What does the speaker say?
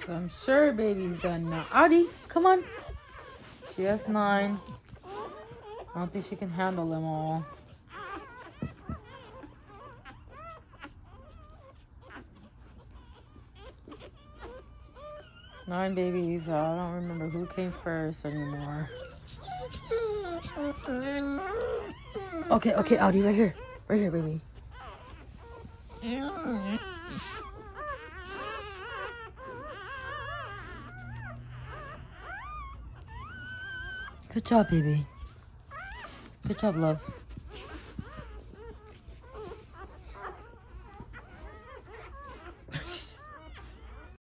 I'm sure baby's done now. Audi, come on. She has 9. I don't think she can handle them all. Nine babies. I don't remember who came first anymore. Okay, Audi, right here. Right here, baby. Good job, baby. Good job, love.